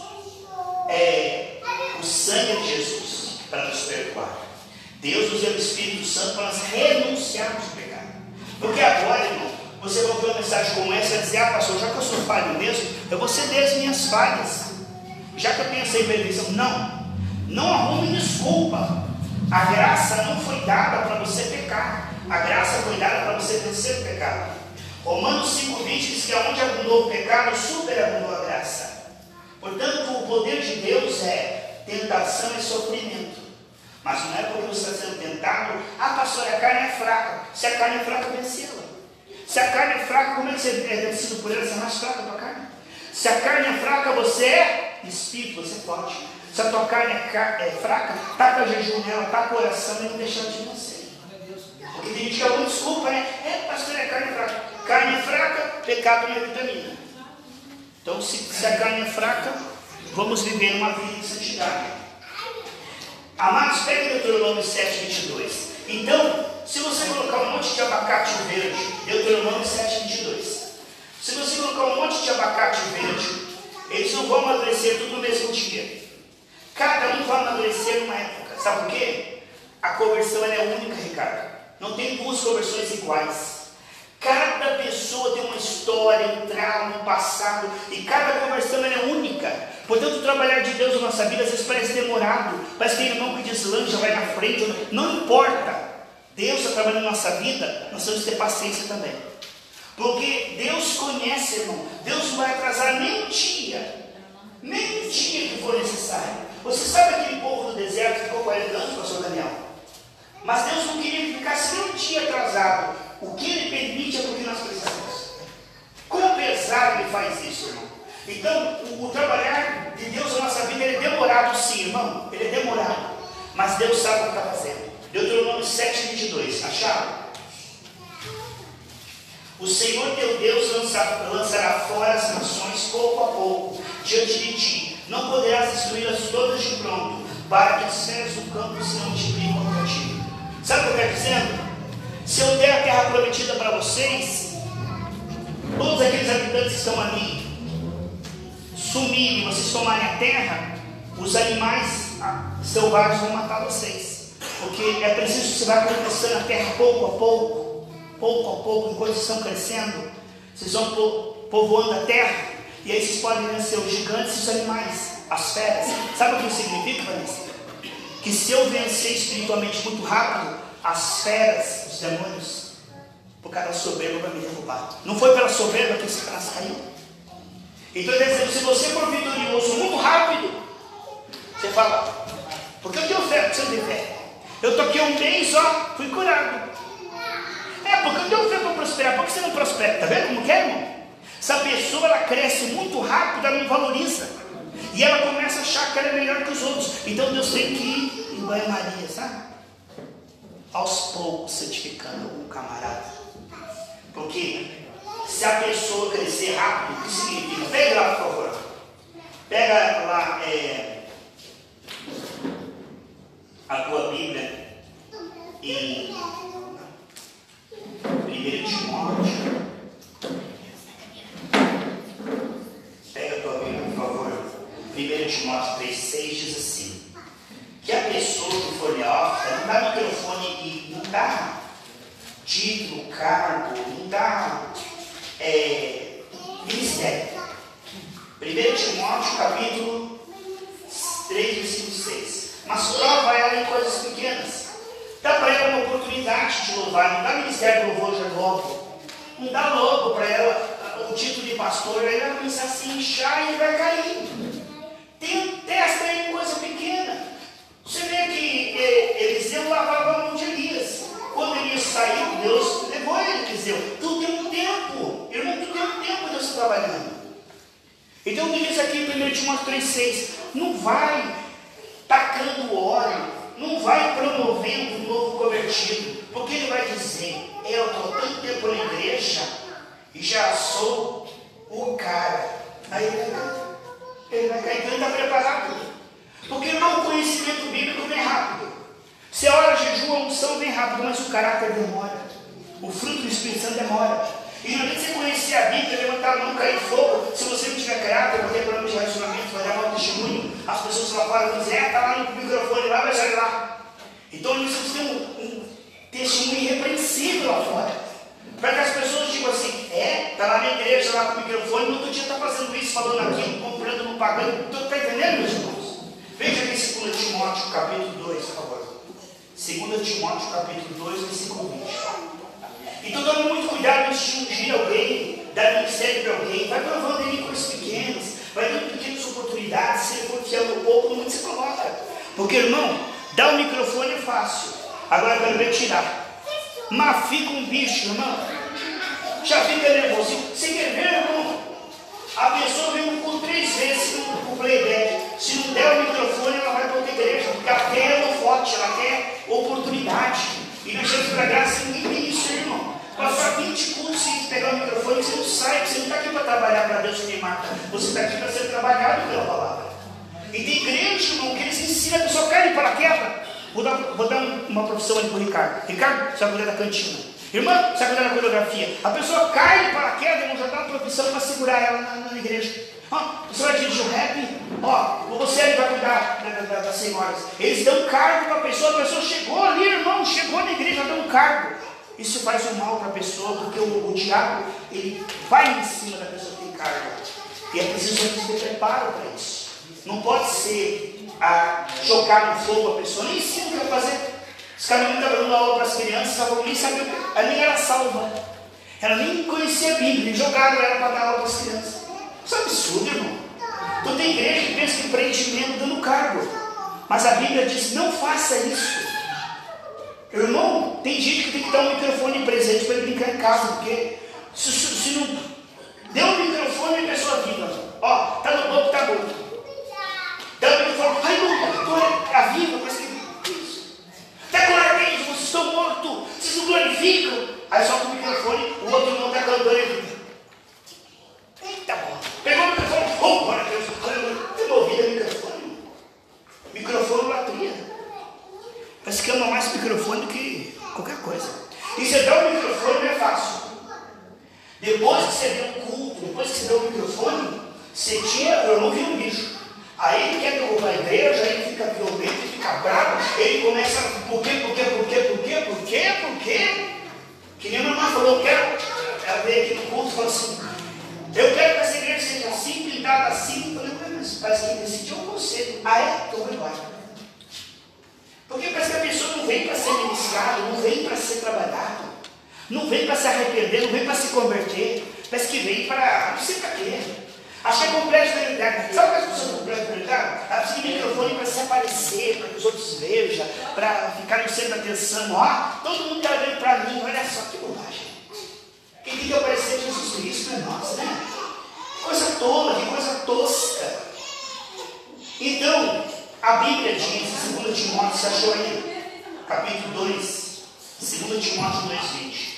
o sangue de Jesus para nos perdoar. Deus nos deu o Espírito Santo para nós renunciarmos ao pecado. Porque agora, irmão, você vai ouvir uma mensagem como essa e dizer: pastor, já que eu sou falho mesmo, eu vou ceder as minhas falhas. Já que eu tenho essa imperfeição. Não arrume desculpa. A graça não foi dada para você pecar. A graça foi dada para você vencer o pecado. Romanos 5,20 diz que onde abundou o pecado, superabundou a graça. Portanto, o poder de Deus é tentação e sofrimento. Mas não é porque você está sendo tentado: pastor, a carne é fraca. Se a carne é fraca, vencê-la. Se a carne é fraca, como é que você é vencido por ela? Você é mais fraca a tua carne. Se a carne é fraca, você é espírito, você é forte. Se a tua carne é fraca, taca jejum nela, taca oração e não deixa de vencer. Porque tem gente que dá uma desculpa, né? Pastor, a carne é fraca. Carne é fraca, pecado não é vitamina. Então, se a carne é fraca, vamos viver uma vida de santidade. Amados, pegue Deuteronômio 7:22. Então, se você colocar um monte de abacate verde, Deuteronômio 7:22. Se você colocar um monte de abacate verde, eles não vão amadurecer tudo no mesmo dia. Cada um vai amadurecer numa época. Sabe por quê? A conversão ela é única, Ricardo. Não tem duas conversões iguais. Cada pessoa tem uma história, um trauma, um passado, e cada conversão é única. Portanto, o trabalhar de Deus na nossa vida às vezes parece demorado, parece que tem irmão que deslancha, vai na frente, não importa. Deus está trabalhando na nossa vida, nós temos que ter paciência também. Porque Deus conhece, irmão. Deus não vai atrasar nem um dia que for necessário. Você sabe aquele povo do deserto que ficou 40 anos, pastor Daniel? Mas Deus não queria que ficasse nem um dia atrasado. O que Ele permite é porque nós precisamos. Com pesar Ele faz isso, irmão. Então, o trabalhar de Deus na nossa vida, ele é demorado sim, irmão. Ele é demorado. Mas Deus sabe o que está fazendo. Deuteronômio 7:22. Acharam? O Senhor teu Deus lançará fora as nações pouco a pouco diante de ti. Não poderás destruí-las todas de pronto, para que as feras do campo se multipliquem contra ti. Sabe o que eu quero dizendo? Se eu der a terra prometida para vocês, todos aqueles habitantes que estão ali sumirem, vocês tomarem a terra, os animais selvagens vão matar vocês. Porque é preciso que você vá conquistando a terra pouco a pouco, enquanto estão crescendo, vocês vão povoando a terra, e aí vocês podem vencer os gigantes e os animais, as feras. Sabe o que isso significa, Vanessa? Que se eu vencer espiritualmente muito rápido, as feras, os demônios, por causa da soberba, vai me derrubar. Não foi pela soberba que esse cara caiu. Então ele está dizendo, se você for vitorioso muito rápido, você fala, porque eu tenho fé, você não tem fé. Eu toquei um mês, ó, fui curado. Porque eu tenho fé para prosperar. Por que você não prospera? Está vendo como que é, irmão? Essa pessoa, ela cresce muito rápido, ela não valoriza. E ela começa a achar que ela é melhor que os outros. Então Deus tem que ir em banho-maria, sabe? Aos poucos, santificando o camarada. Porque se a pessoa crescer rápido, o que significa? Pega lá, por favor. Pega lá a tua Bíblia em 1 Timóteo. Pega a tua Bíblia, por favor. 1 Timóteo 3,6 diz assim: que a pessoa que for neófita não dá microfone e não dá título, cargo, não dá ministério. 1 Timóteo capítulo 3, versículo 6. Mas prova ela em coisas pequenas. Dá para ela uma oportunidade de louvar. Não dá ministério de louvor já logo. Não dá logo para ela o título de pastor. Aí ela vai começar a se inchar e vai cair. Testa aí coisa pequena. Você vê que Eliseu lavava a mão de Elias. Quando Elias saiu, Deus levou ele, Eliseu. Tudo tem um tempo. Irmão, tudo tem um tempo Deus está trabalhando. Então diz aqui em 1 Timóteo 3,6: não vai tacando óleo, não vai promovendo um novo convertido, porque ele vai dizer: eu estou tanto tempo na igreja e já sou o cara. Aí ele vai cair, então ele está preparado. Porque não, o conhecimento bíblico vem rápido. Se a hora jejum, a unção vem rápido, mas o caráter demora. O fruto do Espírito Santo demora. E não adianta você conhecer a Bíblia, levantar a mão, cair em fogo. Se você não tiver caráter, vai ter problema de relacionamento, vai dar mau testemunho. As pessoas lá fora vão dizer: está lá no microfone, lá, vai sair lá. Então nós precisamos ter um testemunho irrepreensível lá fora. Para que as pessoas digam assim: está lá na igreja, lá com o microfone, no outro dia está fazendo isso, falando aquilo, comprando, não pagando. Está entendendo, meus irmãos? Veja aqui em 2 Timóteo capítulo 2, por favor. 2 Timóteo capítulo 2, versículo 20. Então tome muito cuidado antes de ungir alguém, dar ministério para alguém. Vai provando ele em coisas pequenas, vai dando pequenas oportunidades. Se ele for fiel no pouco, no muito se coloca. Porque, irmão, dar o microfone é fácil. Agora eu quero ver tirar. Mas fica um bicho, irmão. Já fica nervoso. Você quer ver, irmão? A pessoa vem no culto 3 vezes com o playback. Se não der o microfone, ela vai para outra igreja. Porque ela quer holofote, ela quer oportunidade. E nós temos para graça ninguém tem isso, irmão. Passar 20 cultos sem pegar o microfone, você não sai, você não está aqui para trabalhar para Deus que nem mata. Você está aqui para ser trabalhado pela palavra. E tem igreja, irmão, que eles ensinam a pessoa a cair para quebra. Vou dar uma profissão ali para o Ricardo. Ricardo, você vai cuidar da cantina. Irmã, você vai cuidar da coreografia. A pessoa cai para quebra, irmão, já dá uma profissão para segurar ela na igreja. Você vai dirigir o rap, você ali vai cuidar das senhoras. Eles dão cargo para a pessoa chegou ali, irmão, chegou na igreja, dão cargo. Isso faz um mal para a pessoa, porque o diabo, ele vai em cima da pessoa que tem carga. E é preciso ter preparo para isso. Não pode ser jogar no fogo a pessoa, nem ensina o que vai fazer. Os caras estavam dando aula para as crianças, nem sabia, ela nem era salva. Ela nem conhecia a Bíblia, jogaram ela para dar aula para as crianças. Isso é absurdo, irmão. Então tem igreja que pensa que prende mesmo dando cargo. Mas a Bíblia diz, não faça isso. Irmão, tem gente que tem que dar um microfone presente para ele brincar em casa, porque se não deu um microfone, a pessoa viva. Ó, tá no banco, tá morto. Dá o microfone, ai não, tá viva, mas que isso? Até glória a Deus, vocês estão mortos, vocês não glorificam. Aí solta o microfone, o outro irmão está cantando e fica. Eita bom. Pegou o microfone, oh, glória a Deus, aleluia. Tem uma ouvida microfone? Microfone latria. Parece que ama mais microfone do que qualquer coisa. E você dá o microfone, não é fácil. Depois que você deu um culto, depois que você deu o microfone, você tira, eu não vi um bicho. Aí ele quer derrubar a igreja, aí ele fica violento, ele fica bravo, ele começa, por quê? Que nem a mamãe falou, ela veio aqui no culto e falou assim, eu quero que essa igreja seja assim, pintada assim. Eu falei, mas parece que ele decidiu o conselho. Ah é? Então vai embora. Porque parece que a pessoa não vem para ser ministrado, não vem para ser trabalhado, não vem para se arrepender, não vem para se converter, parece que vem para, não sei para quê. Achei complexo da realidade. Sabe o que as pessoas complexas da realidade? Ela precisa de microfone para se aparecer, para que os outros vejam, para ficar no centro da atenção. Ó, todo mundo está olhando para mim, olha só que bobagem. Quem tem que aparecer Jesus Cristo é nós, né? Que coisa tola, que coisa tosca. Então, a Bíblia diz, em 2 Timóteo, você achou aí? Capítulo 2, 2 Timóteo 2,20.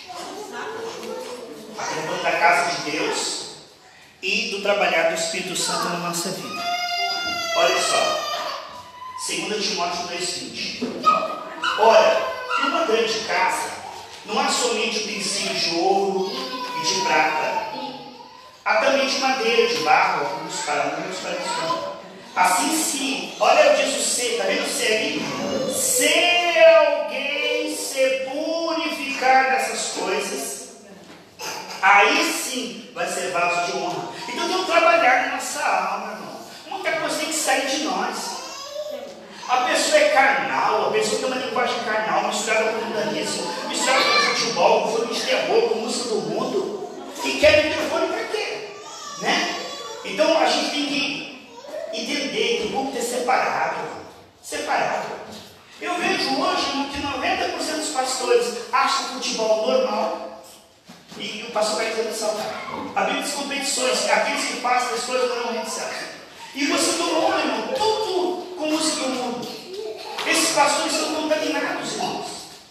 A da casa de Deus e do trabalhar do Espírito Santo na nossa vida. Olha só, 2 Timóteo 2,20. Ora, numa grande casa, não há somente utensílios de ouro e de prata, há também de madeira, de barro, alguns para uns, para outros. Assim se, olha o diz o C, está vendo o C ali? Se alguém se purificar dessas coisas, aí sim vai ser vaso de honra. Então tem que trabalhar na nossa alma, irmão. Muita coisa tem que sair de nós. A pessoa é carnal, a pessoa tem uma linguagem carnal, misturada com mundanismo, misturada com futebol, com filme de terror, com música do mundo, e quer microfone para quê? Né? Então a gente tem que entender que o público é separado. Separado. Eu vejo hoje que 90% dos pastores acham futebol normal. E o pastor vai dizendo saudável. A Bíblia diz competições, aqueles que fazem as coisas normalmente certas. E você tomou, irmão, tudo com música do mundo. Esses pastores são contaminados, irmãos.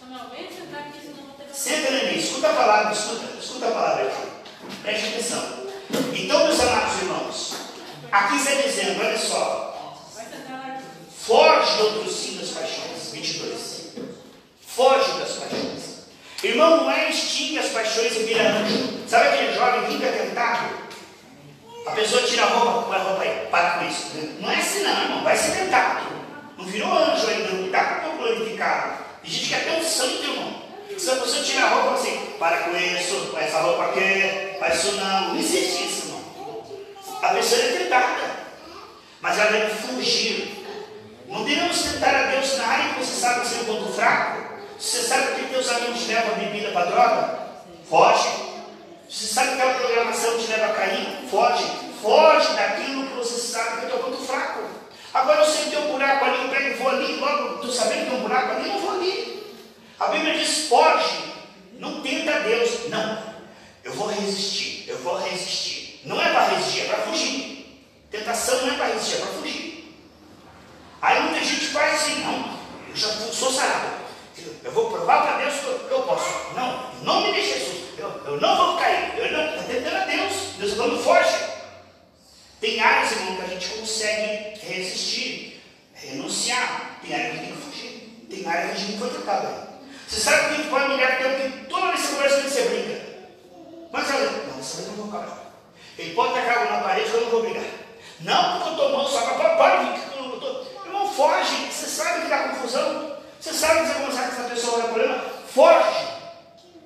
Senta no início, escuta a palavra, escuta a palavra aqui. Preste atenção. Então, meus amados irmãos, aqui está dizendo, olha só. Foge do outro das paixões. 22. Foge das paixões. Irmão, não é extingue as paixões e vira anjo. Sabe aquele jovem fica tentado? A pessoa tira a roupa, põe a roupa aí, para com isso. Não é assim não, irmão, vai ser tentado. Não virou anjo ainda, não está com o glorificado. Tem gente que é tão santo, irmão. Se a pessoa tira a roupa assim, para com isso, põe essa roupa aqui, faz isso não existe isso, irmão. A pessoa é tentada, mas ela deve fugir. Não devemos tentar a Deus na área que você sabe que você é um ponto fraco. Você sabe que teus amigos te levam a bebida para droga? Foge. Você sabe que aquela programação te leva a cair? Foge. Foge daquilo que você sabe que é teu ponto fraco. Agora eu sei que tem um buraco ali, eu pego e vou ali, logo, tu sabendo que tem um buraco ali, eu não vou ali. A Bíblia diz, foge. Não tenta Deus. Não. Eu vou resistir. Não é para resistir, é para fugir. Tentação não é para resistir, é para fugir. Aí muita gente faz assim, não, eu já sou sarado. Eu vou provar para Deus que eu posso. Não, em nome de Jesus. Eu não vou cair. Eu não estou tentando a Deus. Deus falando, foge. Tem áreas, irmão, que a gente consegue resistir, renunciar. Tem áreas que a gente tem que fugir. Tem áreas que a gente não foi tentado. Você sabe que a gente pode olhar para Deus que toda vez que você briga. Mas olha, não, dessa vez eu não vou cair. Ele pode tacar algo na parede, eu não vou brigar. Não, porque eu estou mal, só para vir que eu estou. Irmão, foge. Você sabe que dá confusão. Você sabe que você começar com essa pessoa no problema? Foge.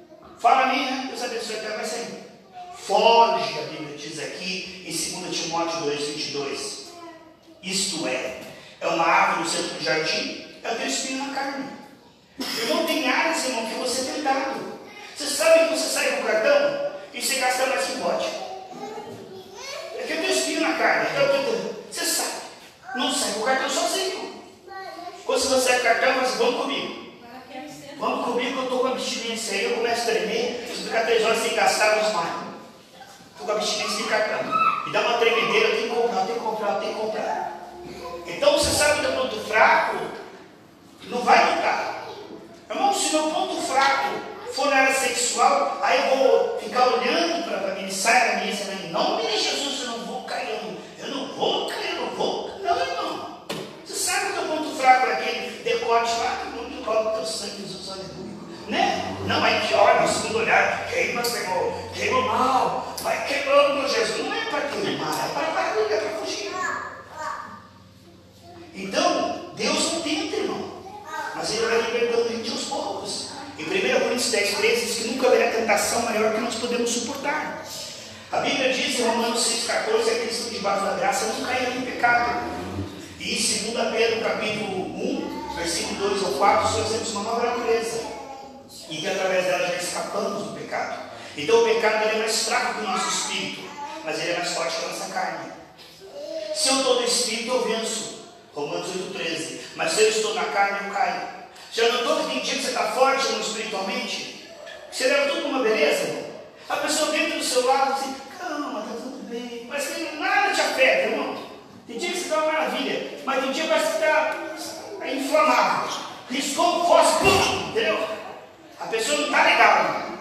Fala a mim, né? Deus abençoe, que ela vai sair. Foge, a Bíblia diz aqui em 2 Timóteo 2:22. Isto é uma árvore no centro do jardim, é o teu espinho na carne. Irmão, tem áreas, irmão, que você é tentado. Você sabe que você sai com o cartão e você gasta mais que pode. É que eu tenho espinho na carne, você sabe. Não sai com o cartão sozinho. Quando você sai com o cartão, você vamos comigo. Vamos comigo que eu estou com abstinência aí, eu começo a tremer, se ficar 3 horas sem gastar, eu desmaio. Estou com abstinência de cartão. E dá uma tremedeira, eu tenho que comprar, eu tenho que comprar, eu tenho que comprar. Então você sabe que o ponto fraco não vai lutar. Irmão, se meu ponto fraco for na área sexual, aí eu vou ficar olhando para mim, sai da minha, em nome de Jesus, eu não vou cair, eu não vou cair, eu não vou. Não, irmão. Você sabe que o ponto fraco é aquele decote lá, que não coloca o teu sangue, Jesus, aleluia. Né? Não, aí que olha, no segundo olhar, queima, Senhor, queima mal, vai queimando, meu Jesus. Não é para queimar, é para fugir. Então, Deus não tenta, irmão, mas Ele vai libertando a gente aos poucos. Em 1 Coríntios 10:13 diz que nunca haverá tentação maior que nós podemos suportar. A Bíblia diz em Romanos 6,14: aqueles que estão debaixo da graça não cairão em pecado. E em 2 Pedro capítulo 1, versículo 2 ou 4, nós temos uma nova natureza, e que através dela já escapamos do pecado. Então o pecado ele é mais fraco que o nosso espírito, mas ele é mais forte que a nossa carne. Se eu estou no espírito, eu venço. Romanos 8,13. Mas se eu estou na carne, eu caio. Já notou que tem dia que você está forte espiritualmente? Você leva tudo uma beleza, irmão? A pessoa vem do seu lado assim, calma, está tudo bem. Parece que nada te afeta, irmão. Tem dia que você está uma maravilha, mas tem dia que parece que está inflamável. Riscou o fósforo, entendeu? A pessoa não está legal, irmão.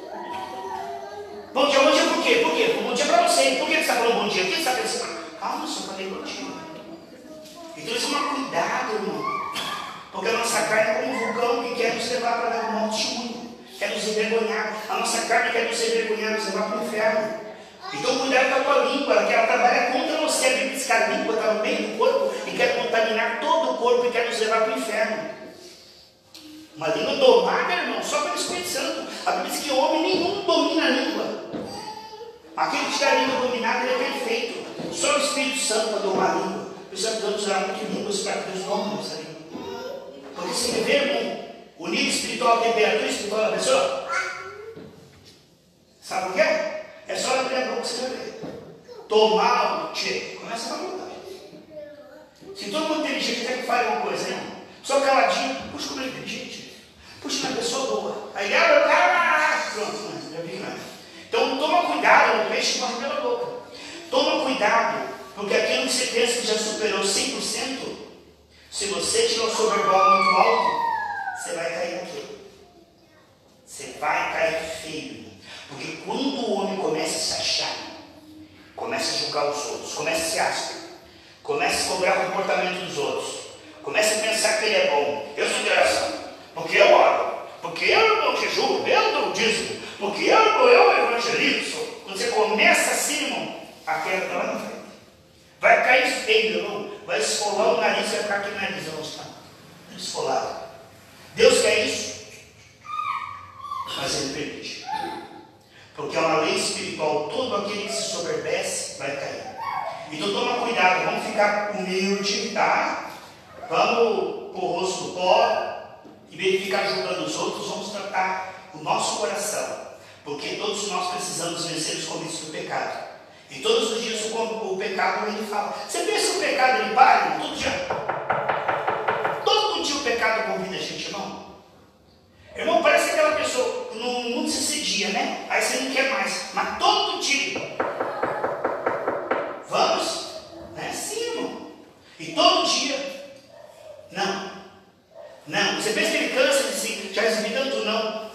Bom dia por quê? Por quê? Bom dia para você. Por que você está falando bom dia? O que você está pensando? Calma, só falei bom dia. Então isso é um cuidado, irmão. Porque a nossa carne é como um vulcão que quer nos levar para dar um mau testemunho, quer nos envergonhar. A nossa carne quer nos envergonhar, nos levar para o inferno. Então cuidado com a tua língua, que ela trabalha contra você. A Bíblia diz que a língua está no meio do corpo e quer contaminar todo o corpo e quer nos levar para o inferno. Uma língua domada, irmão, só pelo Espírito Santo. A Bíblia diz que homem nenhum domina a língua. Aquele que tem a língua dominada, ele é perfeito. Só o Espírito Santo para domar a língua. Precisamos usar muito línguas para que Deus domine essa língua. Porque se viver, irmão, o nível espiritual, a temperatura espiritual da pessoa, sabe o que é? É só abrir a boca que você vai ver. Tomar o tchê. Começa a falar. Se todo mundo inteligente até que faz uma coisa, né? Só caladinho, puxa como é inteligente. Puxa uma pessoa boa. Aí abre o cara, pronto, já vi nada. Então toma cuidado, o peixe morre pela boca. Toma cuidado, porque aquilo que você pensa que já superou 100%, se você tirar o soberbal muito alto, você vai cair naquilo. Você vai cair feio. Porque quando o homem começa a se achar, começa a julgar os outros, começa a ser áspero, começa a cobrar o comportamento dos outros, começa a pensar que ele é bom. Eu sou engraçado, porque eu oro, porque eu dou jejum, eu dou dízimo, porque eu evangelizo. Quando você começa assim, irmão, a queda está lá na frente. Vai cair feio, irmão. Vai esfolar o nariz, vai ficar aqui no nariz, tá? Esfolado. Deus quer isso, mas Ele permite. Porque é uma lei espiritual, todo aquele que se soberbece vai cair. Então toma cuidado, vamos ficar humilde, tá? Vamos pôr o rosto no pó, em vez de ficar julgando os outros, vamos tratar o nosso coração. Porque todos nós precisamos vencer os convites do pecado. E todos os dias o pecado ele fala. Você pensa que o pecado ele para, irmão? Todo dia. Todo dia o pecado convida a gente, irmão. Irmão, parece aquela pessoa que no mundo se cedia, né? Aí você não quer mais. Mas todo dia. Vamos? Não é assim, irmão. E todo dia. Não. Não. Você pensa que ele cansa de si, já recebi tanto não.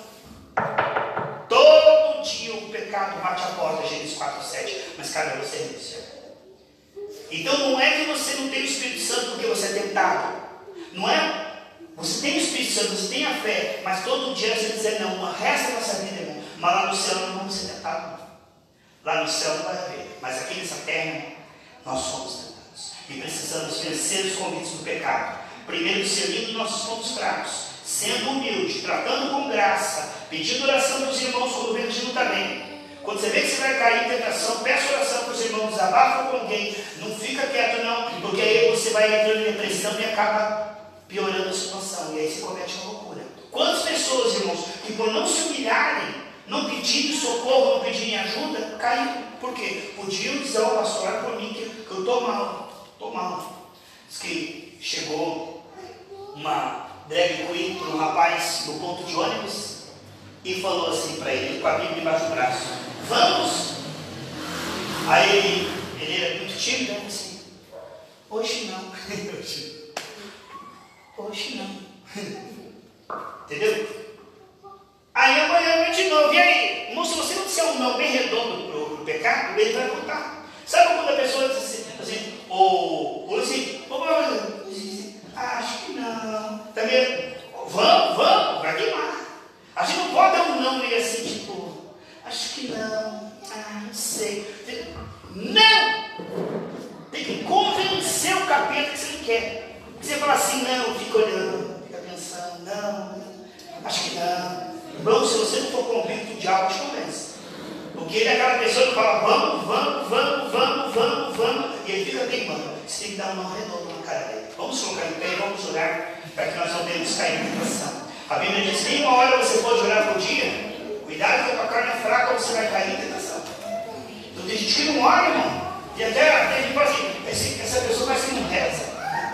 Todo dia o pecado bate a porta, Gênesis 4:7. Mas cabe a você renunciar. Então não é que você não tem o Espírito Santo porque você é tentado. Não é. Você tem o Espírito Santo, você tem a fé, mas todo dia você dizer não, o resto da nossa vida, irmão. Mas lá no céu não vamos ser tentados. Lá no céu não vai haver. Mas aqui nessa terra, nós somos tentados. E precisamos vencer os convites do pecado. Primeiro discernindo nossos pontos fracos. sendo humilde, tratando com graça, pedindo oração dos irmãos quando vê que não está bem. Quando você vê que você vai cair em tentação, peça oração para os irmãos, desabafa com alguém, não fica quieto não, porque aí você vai entrando em depressão e acaba piorando a situação, e aí você comete uma loucura. Quantas pessoas, irmãos, que por não se humilharem, não pedirem socorro, não pedirem ajuda, caíram. Por quê? Podiam dizer ao pastor, olha por mim que eu estou mal. Diz que chegou uma drag queen para um rapaz no ponto de ônibus e falou assim para ele, com a Bíblia embaixo do braço, vamos? Aí ele era muito tímido, né? Assim, hoje não. Hoje não. Entendeu? Aí amanhã vem de novo. E aí, irmão, se você não disser um não bem redondo pro pecado, ele vai voltar. Sabe quando a pessoa diz assim, acho que não. Também, vamos, vai queimar. A gente não pode dar um não meio assim, tipo, acho que não, não sei. Não! Tem que convencer o capeta que você não quer. Você fala assim, não, fica olhando, fica pensando, não, acho que não. Irmão, se você não for convicto, o diabo te convence. Porque ele é aquela pessoa que fala, vamos, e ele fica teimando. Você tem que dar uma mão redonda na cara dele. Vamos colocar em pé e vamos orar para que nós não tenhamos cair em tentação. A Bíblia diz que uma hora você pode orar por dia, cuidado que a tua carne é fraca ou você vai cair em tentação. Então tem gente que não ora, irmão. E até a gente fala assim, essa pessoa parece que não reza.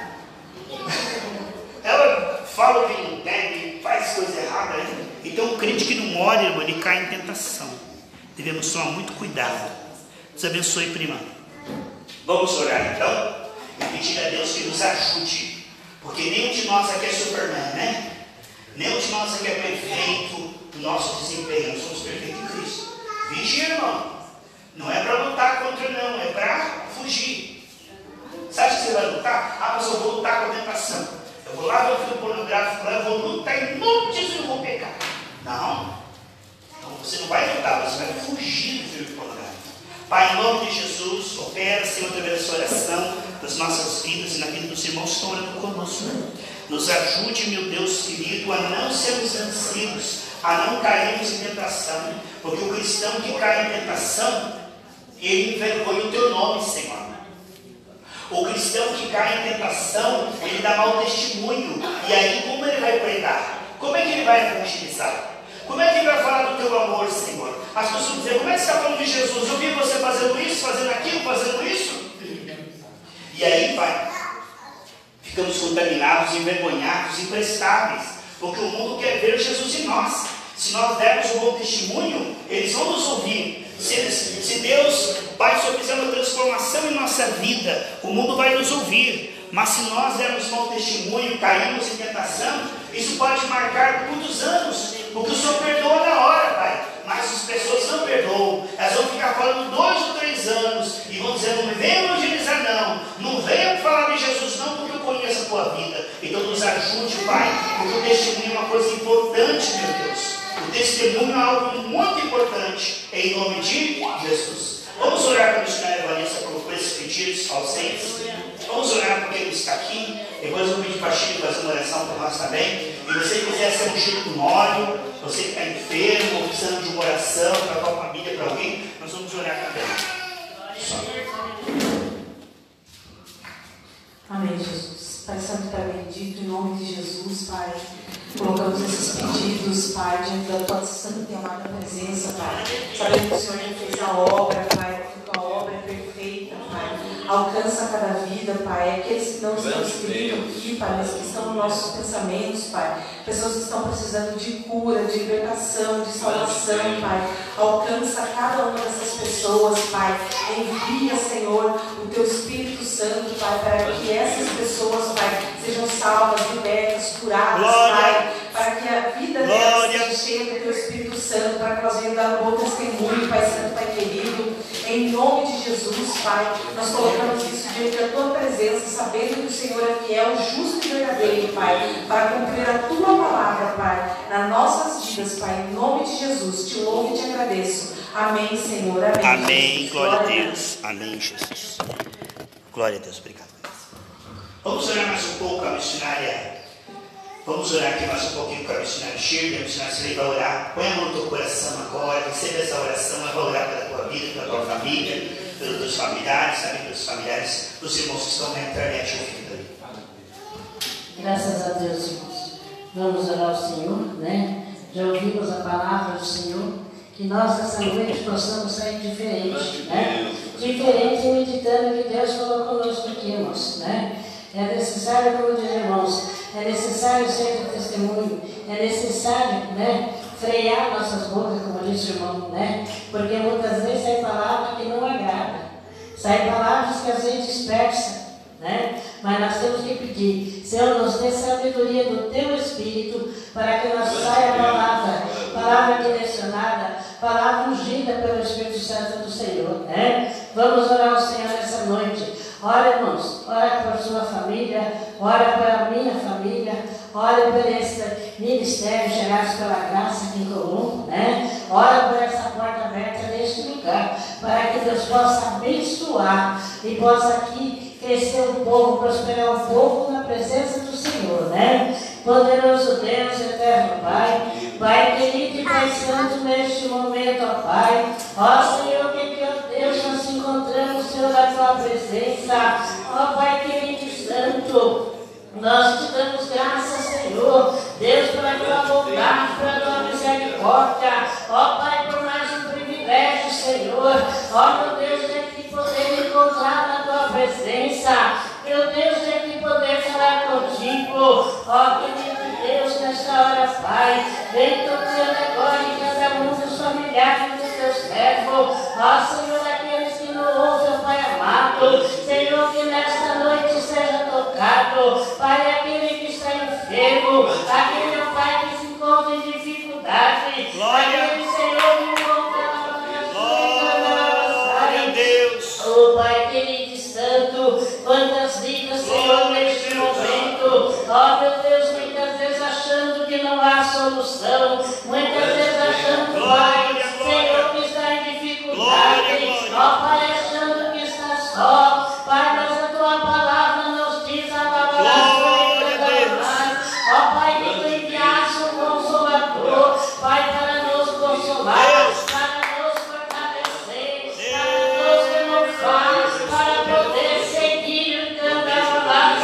Ela fala que não deve, faz coisa errada. Então o crente que não ora, irmão, ele cai em tentação. Devemos tomar muito cuidado. Deus abençoe, prima. Vamos orar então e pedir a Deus que nos ajude. Porque nenhum de nós aqui é Superman, né? Nenhum de nós aqui é perfeito no nosso desempenho. Nós somos perfeitos em Cristo. Vigia, irmão. Não é para lutar contra, não. É para fugir. Sabe que você vai lutar? Ah, mas eu vou lutar com a tentação. Eu vou lá ver o filme pornográfico, eu vou lutar em nome de Jesus, eu vou pecar. Não. Então você não vai lutar, você vai fugir do filme pornográfico. Pai, em nome de Jesus, opera, Senhor, através dessa oração das nossas vidas e na vida dos irmãos que estão orando conosco. Nos ajude, meu Deus querido, a não sermos vencidos, a não cairmos em tentação, porque o cristão que cai em tentação, ele envergonha o teu nome, Senhor. O cristão que cai em tentação, ele dá mau testemunho, e aí como ele vai pregar? Como é que ele vai evangelizar? Como é que ele vai falar do teu amor, Senhor? As pessoas vão dizer, como é que você está falando de Jesus? Eu vi você fazendo isso, fazendo aquilo, fazendo isso. E aí, Pai, ficamos contaminados, envergonhados, imprestáveis, porque o mundo quer ver Jesus em nós. Se nós dermos um bom testemunho, eles vão nos ouvir. Se Deus, Pai, se eu fizer uma transformação em nossa vida, o mundo vai nos ouvir. Mas se nós dermos bom testemunho, caímos em tentação, isso pode marcar muitos anos, porque o Senhor perdoa na hora, Pai. Mas as pessoas não perdoam, elas vão ficar falando 2 ou 3 anos e vão dizer, não venha evangelizar não venha falar de Jesus não, porque eu conheço a tua vida. Então nos ajude, Pai, porque o testemunho é uma coisa importante, meu Deus. O testemunho é algo muito importante, em nome de Jesus. Vamos orar para a missionária Vanessa por esses pedidos ausentes. Vamos orar porque ele está aqui. Depois eu vou pedir para a Chico fazer uma oração para nós também. E você quiser ser ungido com óleo, você que está enfermo ou precisando de uma oração para a tua família, para alguém, nós vamos orar também. Amém, Jesus. Pai Santo, Pai bendito, em nome de Jesus, Pai. Colocamos esses pedidos, Pai, diante da tua santa e amada presença, Pai. Sabendo que o Senhor já fez a obra, Pai, que a tua obra é perfeita, Pai. Alcança cada vida, Pai. Aqueles que não estão escritos aqui, Pai, mas que estão nos nossos pensamentos, Pai. Pessoas que estão precisando de cura, de libertação, de salvação, Pai. Alcança cada uma dessas pessoas, Pai. Envia, Senhor, o teu Espírito Santo, Pai, para que essas pessoas, Pai, sejam salvas, libertas, curadas, Pai, para que a vida delas seja cheia do teu Espírito Santo, para que elas venham dar um bom testemunho, Pai Santo, Pai querido, em nome de Jesus, Pai, nós colocamos isso diante da tua presença, sabendo que o Senhor é fiel, justo e verdadeiro, Pai, para cumprir a tua palavra, Pai, nas nossas vidas, Pai, em nome de Jesus, te louvo e te agradeço. Amém, Senhor, amém. Amém, glória a Deus, amém, Jesus. Glória a Deus, obrigado. Vamos orar mais um pouco a missionária Vamos orar aqui mais um pouquinho para a missionária Shirley. A missionária Shirley vai orar. Põe a mão no teu coração agora. Receba essa oração. Ela vai orar pela tua vida, pela tua família, pelos teus familiares, também pelos familiares dos irmãos que estão na internet ouvindo aí. Graças a Deus, irmãos. Vamos orar ao Senhor, né? Já ouvimos a palavra do Senhor. Que nós, essa noite, possamos sair diferente, né? Diferente meditando que Deus falou conosco aqui, irmãos, né? É necessário, como diz irmãos, é necessário ser de testemunho, é necessário, né, frear nossas bocas, como disse o irmão, né? Porque muitas vezes sai palavra que não agrada, sai palavras que às vezes dispersa, né? Mas nós temos que pedir, Senhor, nos dê sabedoria do Teu Espírito, para que nós saia a palavra direcionada, palavra ungida pelo Espírito Santo do Senhor, né? Vamos orar ao Senhor essa noite. Ora, irmãos, ora por sua família, ora pela minha família, ora por esse ministério gerados pela graça aqui em Colombo, né? Ora por essa porta aberta neste lugar, para que Deus possa abençoar e possa aqui crescer o povo, prosperar o povo na presença do Senhor, né? Poderoso Deus, eterno Pai, Pai querido e Pai Santo, neste momento, ó Pai, ó Senhor, que ó Deus, nós nos encontramos, Senhor, na Tua presença, ó Pai querido e Santo, nós te damos graças, Senhor, Deus, pela Tua bondade, pela Tua misericórdia, ó Pai, por mais um privilégio, Senhor, ó meu Deus, de aqui poder me encontrar na Tua presença, meu Deus, de aqui poder falar contigo, ó querido Deus, nesta hora, Pai, vem tocando agora em cada um dos familiares dos Teus servos, ó Senhor, aqueles que não ouvem, ó Pai amado, Senhor, que nesta noite seja tocado, Pai, aquele que está enfermo, aquele, ó Pai, que se encontra em dificuldade, aquele, Senhor, que encontra Glória a Deus. Oh Pai querido e santo, quantas vidas, Senhor, neste momento, ó meu Deus, muitas vezes achando que não há solução, muitas vezes achando, Pai, Senhor, que está em dificuldade, ó Pai, achando que está só, Pai, mas a Tua palavra nos diz a valoração e cada mais, ó Pai, que Tu enviaste o Consolador, Pai, para nos consolar, para nos fortalecer, para nos renovar, para poder seguir cantando a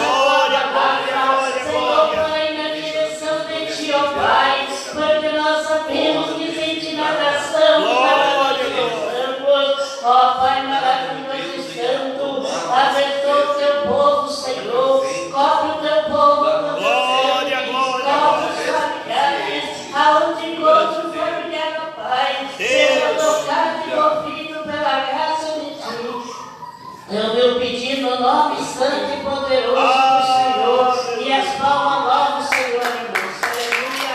palavra, Senhor, Pai, na direção de Ti, ó Pai, porque nós sabemos que sem Ti nada somos, nada precisamos, ó Pai maravilhoso e santo, abençoa o Teu povo, Senhor, cobre o Teu povo, cobre os familiares, aonde encontra o familiar, ó Pai, seja tocado e movido pela graça de Ti. É o meu pedido no nome santo e poderoso do Senhor, e as palmas novas, Senhor, irmãos. Aleluia.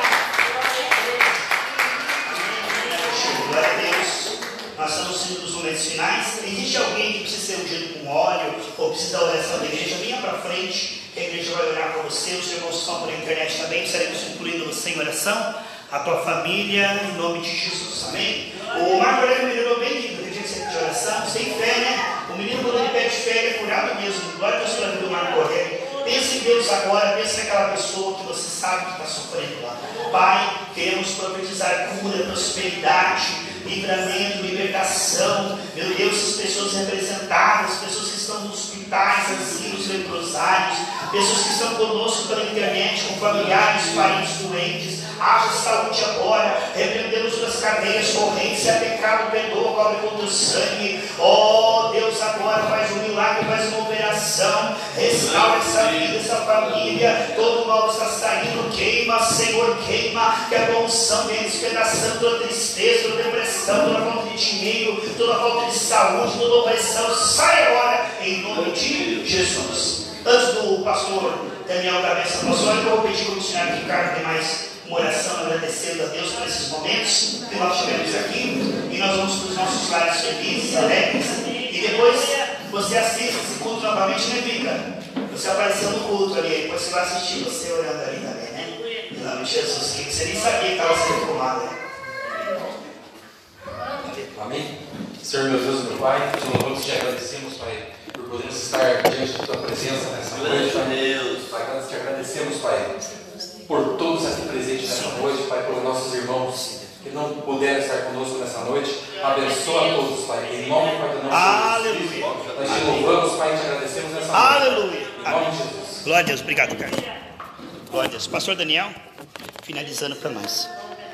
Glória a Deus. Nós estamos indo nos momentos finais. Existe alguém que precisa ser ungido com óleo ou precisa da oração da igreja? Venha para frente, que a igreja vai orar por você. Os irmãos que estão pela internet também, estaremos incluindo você em oração. A tua família, em nome de Jesus. Amém? O Marco Aurélio melhorou bem, que tem gente sempre de oração, sem fé, né? O menino, quando ele pede fé, ele é curado mesmo. Glória a Deus pela vida do Marco Aurélio. Pense em Deus agora, pense naquela pessoa que você sabe que está sofrendo lá. Pai, queremos profetizar cura, prosperidade, livramento, libertação. Meu Deus, as pessoas representadas, pessoas que estão nos hospitais, asilos, leprosários, pessoas que estão conosco pela internet, com familiares, parentes doentes. Haja saúde agora, repreendemos as cadeias, correntes, se é pecado, perdoa, cobre com teu sangue. Oh Deus, agora faz um milagre, faz uma operação, restaura essa vida, essa família. Todo mal está saindo, queima, Senhor, queima, que a tua unção venha despedaçando toda tristeza, toda depressão, toda falta de dinheiro, toda falta de saúde, toda opressão, sai agora, em nome de Jesus. Antes do pastor Daniel dar essa palavra, eu vou pedir para o missionário Ricardo ter mais uma oração agradecendo a Deus por esses momentos que nós tivemos aqui, e nós vamos para os nossos lares felizes, alegres, e depois você assiste esse culto novamente, né, Vika? Você apareceu no culto ali, depois você vai assistir você orando ali também, né? Em nome de Jesus, que você nem sabia que estava sendo filmado, né? Amém? Senhor, meu Deus, meu Pai, te louvamos e te agradecemos, Pai, por podermos estar diante da Tua presença nessa noite, Pai. Pai, nós te agradecemos, Pai, por todos aqui presentes nessa noite, Pai, pelos nossos irmãos que não puderam estar conosco nessa noite. Abençoa a todos, Pai, em nome do Pai do nosso Jesus. Nós te louvamos, Pai, e te agradecemos nessa noite. Aleluia. Em nome de Jesus. Glória a Deus. Obrigado, Carlos. Glória a Deus. Pastor Daniel, finalizando para nós.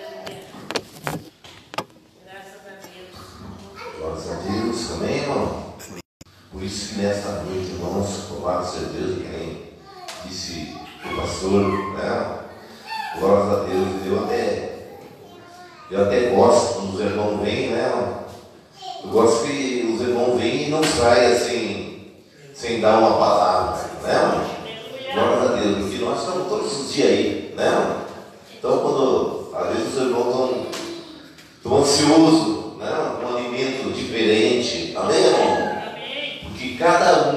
Glórias a Deus, amém, irmão? Por isso que nesta noite, irmãos, louvado seja Deus, que nem disse o pastor, né? Glórias a Deus. Eu até gosto quando os irmãos vêm, né? Eu gosto que os irmãos vêm e não saem assim, sem dar uma palavra, né? Glórias a Deus, porque nós estamos todos os dias aí, né? Então, quando às vezes os irmãos estão ansiosos, né? Com um alimento diferente, amém, irmão? Porque cada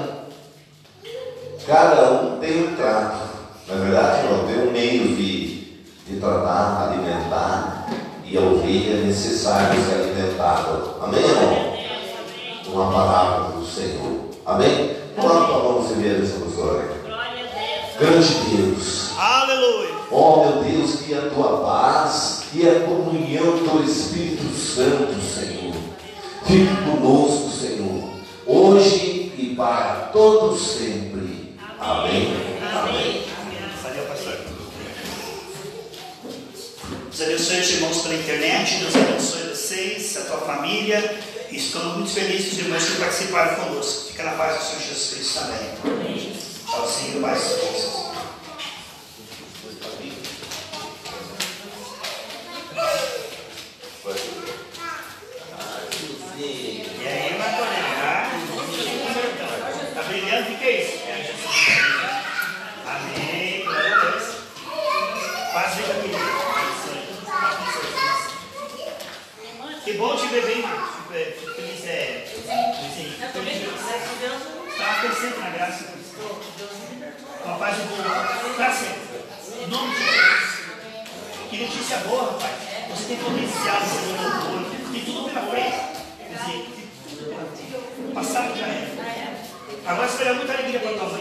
um tem um trato, na verdade, irmão, tem um meio de tratar, alimentar, e a ovelha é necessário ser alimentada, amém, irmão? Uma palavra do Senhor, amém? Coloca a mão, você vê essa glória. Grande Deus, Aleluia. ó meu Deus, que a tua paz e a comunhão do Espírito Santo, Senhor, fique conosco, Senhor, hoje e para todos sempre. Amém. Amém. Valeu, pastor. Deus abençoe os irmãos pela internet. Deus abençoe vocês, a tua família. E estamos muito felizes com os irmãos que participaram conosco. Fica na paz do Senhor Jesus Cristo também. Tchau, Senhor, mais Jesus. E aí, Macorena? Tá brilhando? O que é isso? Amém. Glória a Deus. Paz seja aqui. Que bom te ver bem, Marcos. Fico feliz. Está crescendo na graça de Cristo. Uma paz boa. Para sempre. Em nome de Jesus. Que notícia boa, rapaz. Você tem potencial, você tem louvor, tem tudo pela frente. Quer dizer, tem tudo pela frente. O passado já é. Agora esperar muita alegria para tua mãe.